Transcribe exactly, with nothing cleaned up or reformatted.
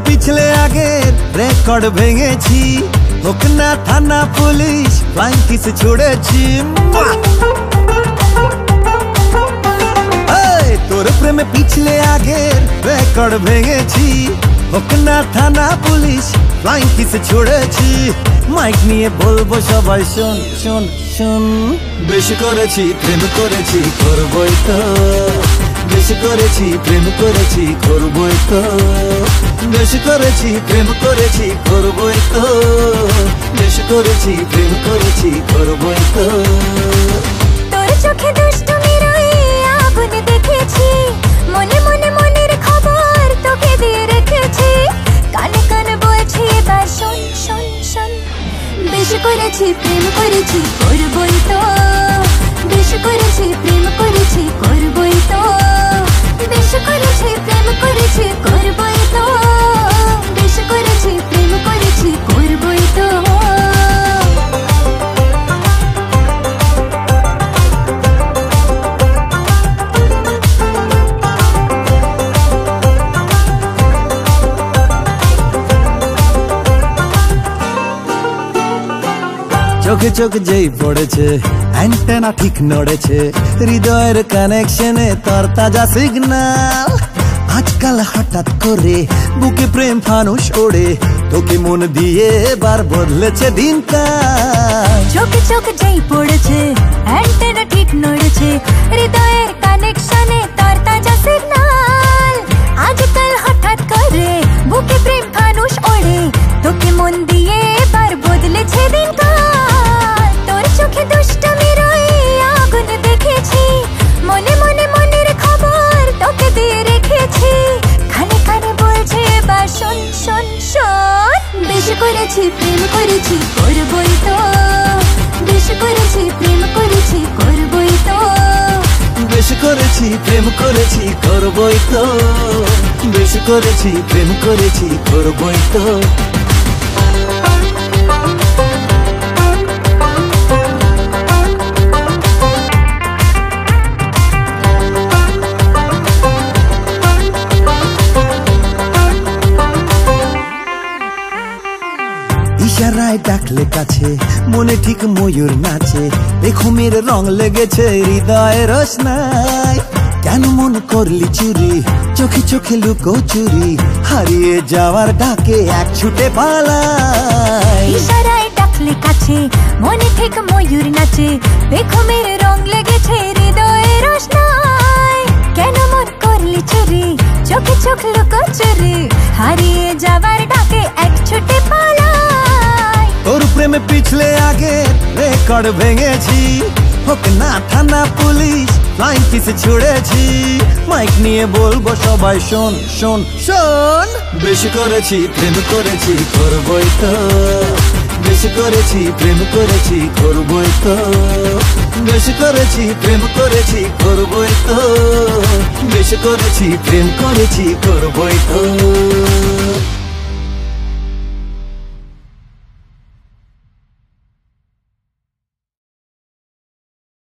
পিছলে আগের রেকর্ড ভেঙেছি, হোক না থানা পুলিশ ফ্লাইং কিস ছুড়েছি। তোর প্রেমে পিছলে আগের রেকর্ড ভেঙেছি, হোক না থানা পুলিশ ফ্লাইং কিস ছুড়েছি। মাইক নিয়ে বলবো সবাই শোন শোন শোন, বেশি করেছি প্রেম করেছি করবই তো, বেশি করেছি প্রেম করেছি করবই তো, বেশি করেছি প্রেম করেছি করবই তো, বেশি করেছি প্রেম করেছি করবই তো। তোর চোখে দুষ্টুমির ওই আগুন দেখেছি, মনে মনে মনের খবর তোকে দিয়ে রেখেছি, কানে কানে বলছি এবার শোন শোন শোন। বেশি করেছি প্রেম করেছি করবই তো, বেশি করেছি প্রেম করেছি করবই তো, বেশি করেছি প্রেম করেছি করবই তো, বেশি করেছি প্রেম করেছি করবই তো। চোখে চোখ যেই পড়েছে অ্যান্টেনা ঠিক নড়েছে, হৃদয়ের কানেকশনে তোর তাজা সিগন্যাল। আজকাল হঠাৎ করে বুকে প্রেম ফানুষ ওড়ে, তোকে মন দিয়ে এবার বদলেছে দিনকাল। চোখে চোখ যেই পড়েছে অ্যান্টেনা ঠিক নড়েছে, হৃদয়ের কানেকশনে তোর তাজা সিগন্যাল। আজকাল হঠাৎ করে বুকে প্রেম ফানুষ ওড়ে, তোকে মন দিয়ে এবার বদলেছে দিনকাল। তোর চোখে দুষ্টুমির ওই আগুন দেখেছি, মনে মনে মনের খবর তোকে দিয়ে রেখেছি, কানে কানে বলছে এবার শোন শোন শোন। বেশি করেছি প্রেম করেছি করবই তো, বেশি করেছি প্রেম করেছি করবই তো, বেশি করেছি প্রেম করেছি করবই তো, বেশি করেছি প্রেম করেছি করবই তো। ইশারায় ডাকলে কাছে মনে ঠিক ময়ূর নাচে, দেখো মেরে রং লেগেছে হৃদয়ে রোশনাই। কেন মন করলি চুরি, চোখে চোখে লুকো চুরি, হারিয়ে যাওয়ার ডাকে এক ছুটে পালাই। ইশারায় ডাকলে কাছে মনে ঠিক ময়ূর নাচে, দেখো মেরে রং লেগেছে হৃদয়ে রোশনাই। কেন মন করলি চুরি, চোখে চোখ লুকো চুরি, হারিয়ে যাওয়ার ডাকে এক ছুটে পালাই। তোর প্রেমে পিছলে আগে রেকর্ড ভেঙেছি, হোক না থানা পুলিশ ফ্লাইং কিস ছুড়েছি। মাইক নিয়ে বলবো সবাই শোন শোন শোন, বেশি করেছি প্রেম করেছি করবই তো, বেশি করেছি প্রেম করেছি করবই তো, বেশি করেছি প্রেম করেছি করবই তো, বেশি করেছি প্রেম করেছি করবই তো।